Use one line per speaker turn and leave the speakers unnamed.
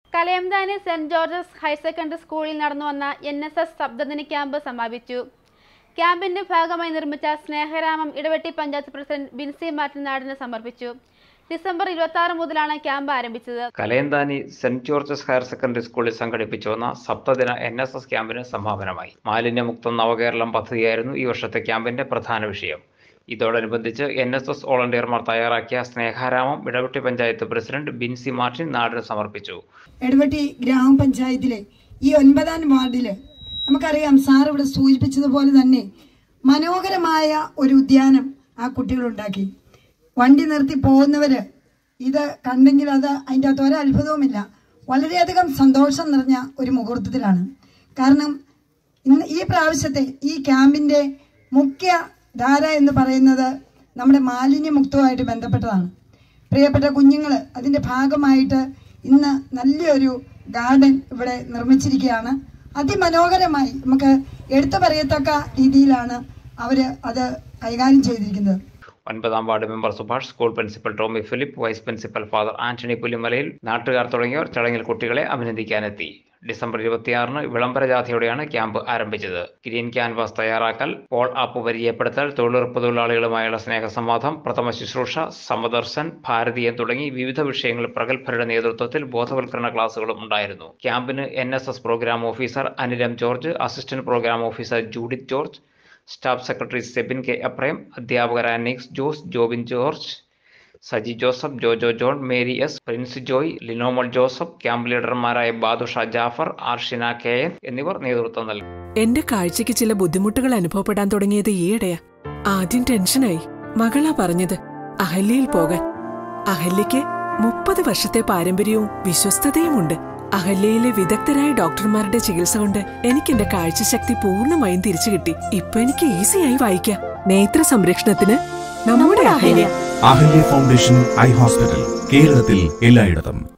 കലയംതാനി saint George's higher secondary സ്കൂളിൽ നടന്നുവന്ന NSS ശബ്ദദിന ക്യാമ്പ് സമാപിച്ചു. ക്യാമ്പിന്റെ ഭാഗമായി നിർമ്മിച്ച സ്നേഹരാമം ഇടവെട്ടി പഞ്ചായത്ത് പ്രസിഡന്റ് ബിൻസി മാർട്ടിൻ നാടിന് സമർപ്പിച്ചു. ഡിസംബർ 26 മുതലാണ് ക്യാമ്പ് ആരംഭിച്ചത്.
Kalayanthani saint George's higher secondary സ്കൂളിൽ സംഘടിപ്പിച്ചുവന്ന സപ്തദിന NSS ക്യാമ്പിന് സമാപനമായി. മാലിന്യമുക്ത നവകേരളം പദ്ധതിയായിരുന്നു ഈ വർഷത്തെ ക്യാമ്പിന്റെ പ്രധാന വിഷയം. ഇതോടനുബന്ധിച്ച് NSS വോളണ്ടിയർമാർ തയ്യാറാക്കിയ സ്നേഹാരാമം ഇടവെട്ടി പഞ്ചായത്ത് പ്രസിഡന്റ് ബിൻസി മാർട്ടിൻ നാടിന് സമർപ്പിച്ചു.
ഇടവെട്ടി ഗ്രാമപഞ്ചായത്തിലെ ഈ 9ാം വാർഡില് നമുക്കറിയാം, സാർ ഇവിടെ സൂചിപ്പിച്ചതുപോലെ തന്നെ മനോഹരമായ ഒരു ഉദ്യാനം ആ കുട്ടികളുണ്ടാക്കി. വണ്ടി നിർത്തി പോകുന്നവര് ഇത് കണ്ടെങ്കിൽ അതിൻ്റെ അകത്ത് ഒരത്ഭുതവുമില്ല. വളരെയധികം സന്തോഷം നിറഞ്ഞ ഒരു മുഹൂർത്തത്തിലാണ്. കാരണം ഇന്ന് ഈ പ്രാവശ്യത്തെ ഈ ക്യാമ്പിന്റെ മുഖ്യ ധാര എന്ന് പറയുന്നത് നമ്മുടെ മാലിന്യമുക്തവുമായിട്ട് ബന്ധപ്പെട്ടതാണ്. പ്രിയപ്പെട്ട കുഞ്ഞുങ്ങൾ അതിൻ്റെ ഭാഗമായിട്ട് ഇന്ന് നല്ലൊരു ഗാർഡൻ ഇവിടെ നിർമ്മിച്ചിരിക്കുകയാണ്. അതിമനോഹരമായി നമുക്ക് എടുത്തു പറയത്തക്ക രീതിയിലാണ് അവർ അത് കൈകാര്യം ചെയ്തിരിക്കുന്നത്.
9ാം ward member Subhash, school principal Tommy Philip, vice principal father Antony Pulimalayil, നാട്ടുകാർ തുടങ്ങിയവർ ചടങ്ങിൽ കുട്ടികളെ അഭിനന്ദിക്കാനെത്തി. ഡിസംബർ 26 വിളംബര ജാഥയോടെയാണ് ക്യാമ്പ് ആരംഭിച്ചത്. ഗ്രീൻ ക്യാൻവാസ് തയ്യാറാക്കൽ, പോൾ ആപ്പ് പരിചയപ്പെടുത്തൽ, തൊഴിലുറപ്പ് തൊഴിലാളികളുമായുള്ള സ്നേഹസംവാദം, പ്രഥമ ശുശ്രൂഷ, സമദർശൻ, ഭാരതീയം തുടങ്ങി വിവിധ വിഷയങ്ങളിൽ പ്രഗത്ഭരുടെ നേതൃത്വത്തിൽ ബോധവൽക്കരണ ക്ലാസുകളും ഉണ്ടായിരുന്നു. ക്യാമ്പിന് NSS program officer Anilam George, assistant program officer Judith George, staff secretary Sebin K Aprayam, അധ്യാപകരായ Nix Jose, Jobin George, Saji Joseph, Jojo John, Mary S, Prince Joy, Linomol Joseph, camp ലീഡർമാരായ ബാദുഷ ജാഫർ, ആർഷിന KN എന്നിവർ നേതൃത്വം നൽകി.
എന്റെ കാഴ്ചയ്ക്ക് ചില ബുദ്ധിമുട്ടുകൾ അനുഭവപ്പെടാൻ തുടങ്ങിയത് ഈയിടെയാ. ആദ്യം ടെൻഷനായി. മകളാ പറഞ്ഞത് അഹല്യയിൽ പോകാൻ. അഹല്യയ്ക്ക് 30 വർഷത്തെ പാരമ്പര്യവും വിശ്വസ്തതയുമുണ്ട്. അഹല്യയിലെ വിദഗ്ധരായ ഡോക്ടർമാരുടെ ചികിത്സ കൊണ്ട് എനിക്ക് എന്റെ കാഴ്ചശക്തി പൂർണ്ണമായും തിരിച്ചു കിട്ടി. ഇപ്പൊ എനിക്ക് ഈസിയായി വായിക്കാം. നേത്ര സംരക്ഷണത്തിന് നമ്മുടെ Ahalya.
Ahalya foundation eye hospital, കേരളത്തിൽ എല്ലായിടത്തും.